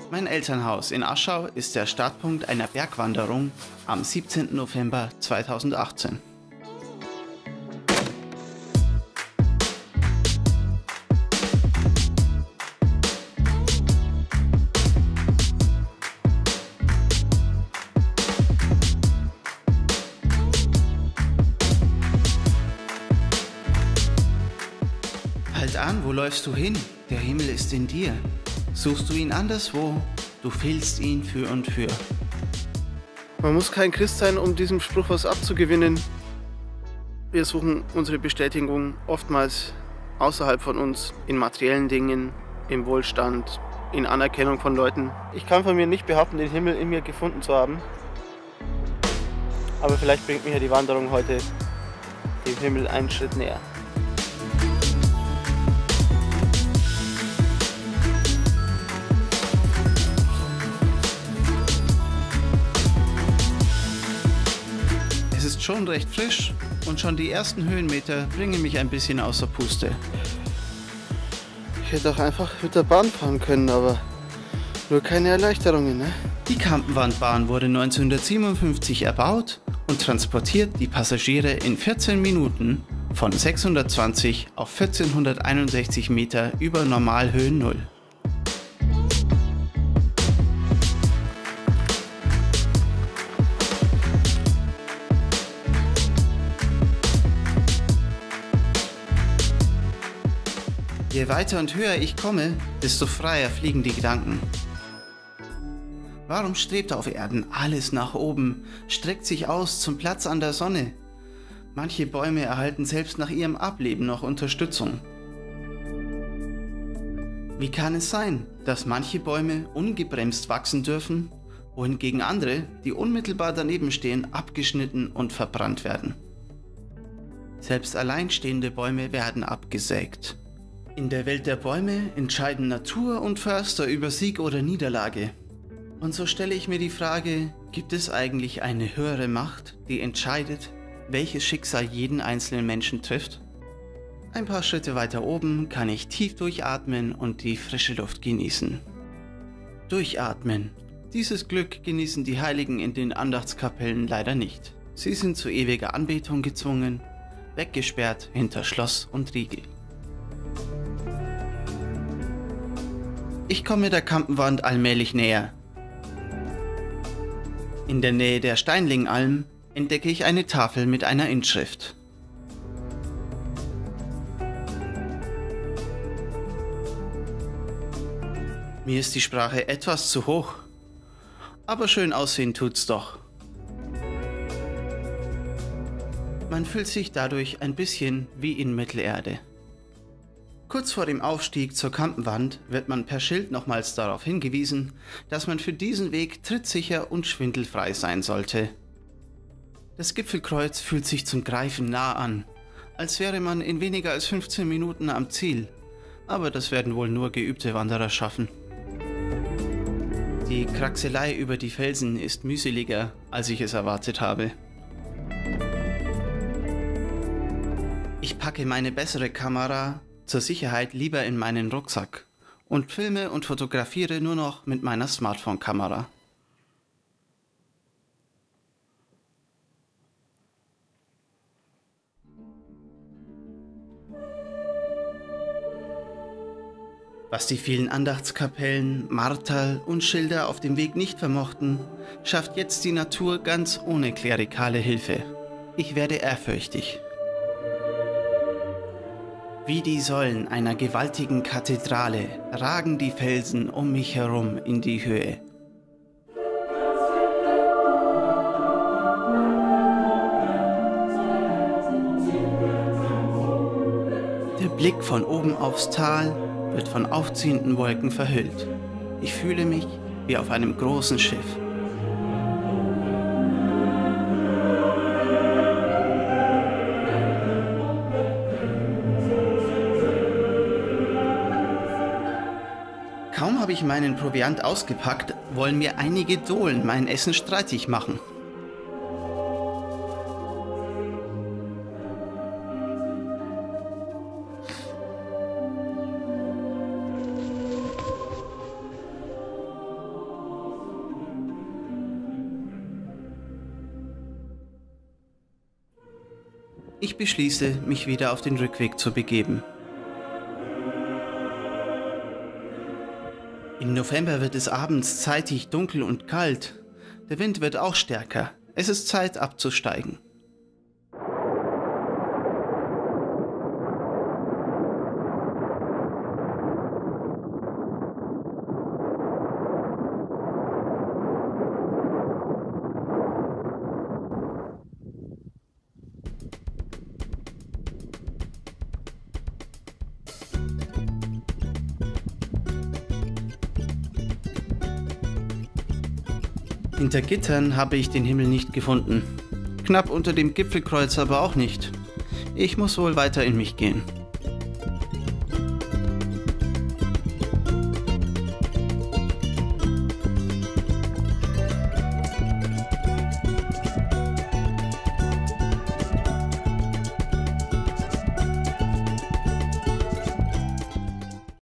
Mein Elternhaus in Aschau ist der Startpunkt einer Bergwanderung am 17. November 2018. Halt an, wo läufst du hin? Der Himmel ist in dir. Suchst du ihn anderswo, du fehlst ihn für und für. Man muss kein Christ sein, um diesem Spruch was abzugewinnen. Wir suchen unsere Bestätigung oftmals außerhalb von uns, in materiellen Dingen, im Wohlstand, in Anerkennung von Leuten. Ich kann von mir nicht behaupten, den Himmel in mir gefunden zu haben. Aber vielleicht bringt mich ja die Wanderung heute dem Himmel einen Schritt näher. Es ist schon recht frisch und schon die ersten Höhenmeter bringen mich ein bisschen außer Puste. Ich hätte auch einfach mit der Bahn fahren können, aber nur keine Erleichterungen, ne? Die Kampenwandbahn wurde 1957 erbaut und transportiert die Passagiere in 14 Minuten von 620 auf 1461 Meter über Normalhöhen Null. Je weiter und höher ich komme, desto freier fliegen die Gedanken. Warum strebt auf Erden alles nach oben, streckt sich aus zum Platz an der Sonne? Manche Bäume erhalten selbst nach ihrem Ableben noch Unterstützung. Wie kann es sein, dass manche Bäume ungebremst wachsen dürfen, wohingegen andere, die unmittelbar daneben stehen, abgeschnitten und verbrannt werden? Selbst alleinstehende Bäume werden abgesägt. In der Welt der Bäume entscheiden Natur und Förster über Sieg oder Niederlage. Und so stelle ich mir die Frage, gibt es eigentlich eine höhere Macht, die entscheidet, welches Schicksal jeden einzelnen Menschen trifft? Ein paar Schritte weiter oben kann ich tief durchatmen und die frische Luft genießen. Durchatmen. Dieses Glück genießen die Heiligen in den Andachtskapellen leider nicht. Sie sind zu ewiger Anbetung gezwungen, weggesperrt hinter Schloss und Riegel. Ich komme der Kampenwand allmählich näher. In der Nähe der Steinlingalm entdecke ich eine Tafel mit einer Inschrift. Mir ist die Sprache etwas zu hoch, aber schön aussehen tut's doch. Man fühlt sich dadurch ein bisschen wie in Mittelerde. Kurz vor dem Aufstieg zur Kampenwand wird man per Schild nochmals darauf hingewiesen, dass man für diesen Weg trittsicher und schwindelfrei sein sollte. Das Gipfelkreuz fühlt sich zum Greifen nah an, als wäre man in weniger als 15 Minuten am Ziel, aber das werden wohl nur geübte Wanderer schaffen. Die Kraxelei über die Felsen ist mühseliger, als ich es erwartet habe. Ich packe meine bessere Kamera zur Sicherheit lieber in meinen Rucksack und filme und fotografiere nur noch mit meiner Smartphone-Kamera. Was die vielen Andachtskapellen, Marterl und Schilder auf dem Weg nicht vermochten, schafft jetzt die Natur ganz ohne klerikale Hilfe. Ich werde ehrfürchtig. Wie die Säulen einer gewaltigen Kathedrale ragen die Felsen um mich herum in die Höhe. Der Blick von oben aufs Tal wird von aufziehenden Wolken verhüllt. Ich fühle mich wie auf einem großen Schiff. Kaum habe ich meinen Proviant ausgepackt, wollen mir einige Dohlen mein Essen streitig machen. Ich beschließe, mich wieder auf den Rückweg zu begeben. Im November wird es abends zeitig dunkel und kalt. Der Wind wird auch stärker. Es ist Zeit abzusteigen. Hinter Gittern habe ich den Himmel nicht gefunden. Knapp unter dem Gipfelkreuz aber auch nicht. Ich muss wohl weiter in mich gehen.